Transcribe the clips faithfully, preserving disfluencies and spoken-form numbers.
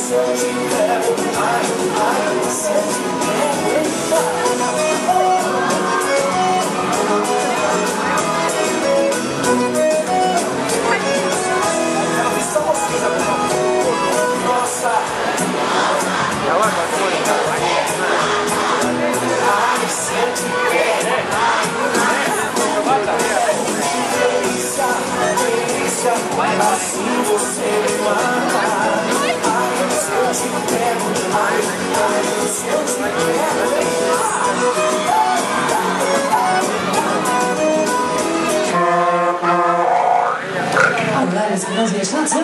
Assim você me mata. Se eu te pego, se eu te pego. Alright, jetzt kommt das wieder Schnauze.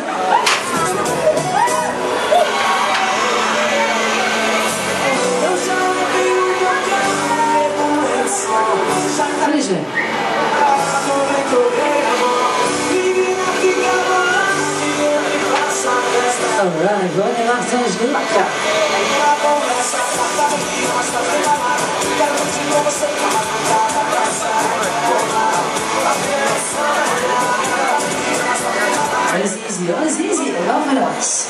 Bitteschön. Alright, Leute, macht's euch lecker. Alles easy, alles easy, laufen wir das.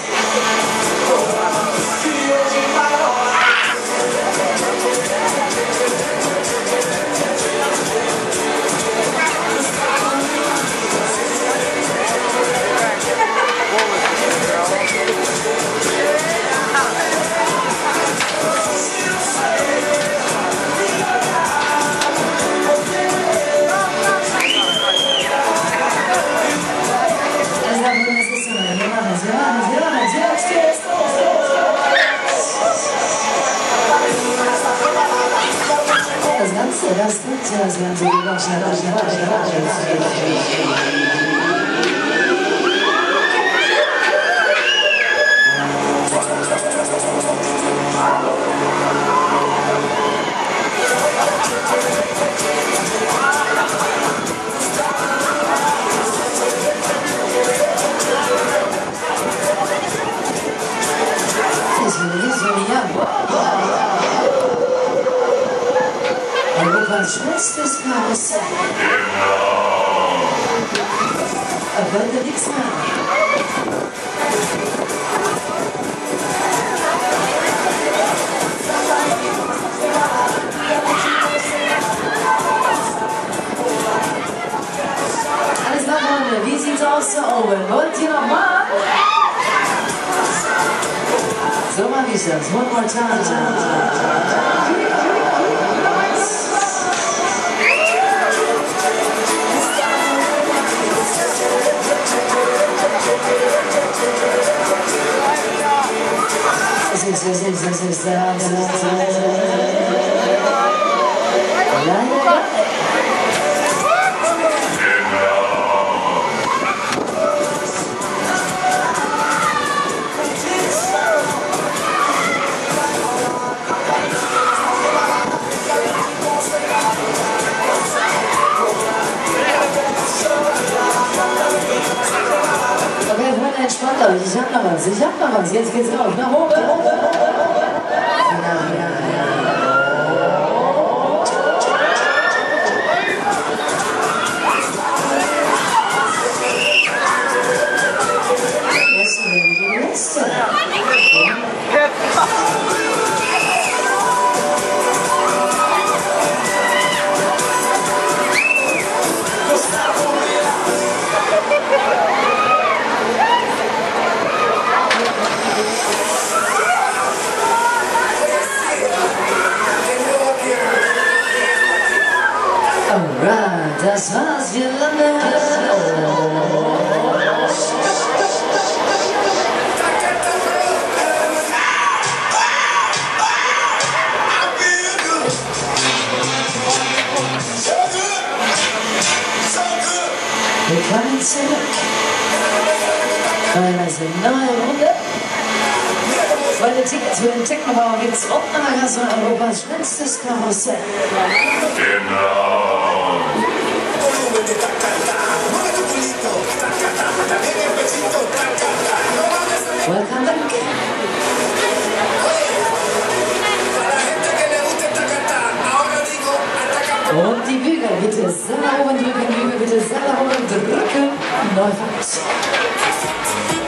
Das Ganze, das Ganze, das Ganze, das Ganze, das Europas schnellstes Karussell. Wölde Dixon. Alles nach vorne. Wie sieht's aus da oben? Wollt ihr noch mal? So mag ich das. One more time. Das ist, das ist, das ist, das ist, entspannt, aber ich hab noch was, ich hab noch was, jetzt geht's rauf, nach oben. Ja, ja, ja. Jetzt werden die Nächste. Alright, das war's, wir landen. Willkommen zurück bei einer neuen Runde. Zweite Tickets für den Technobau gibt's unten an der Kasse Europas schnellstes Karussell. Genau. Welcome back. Und die Bügel bitte sehr nach oben drücken, Bügel bitte sehr nach oben drücken. Neufahrt.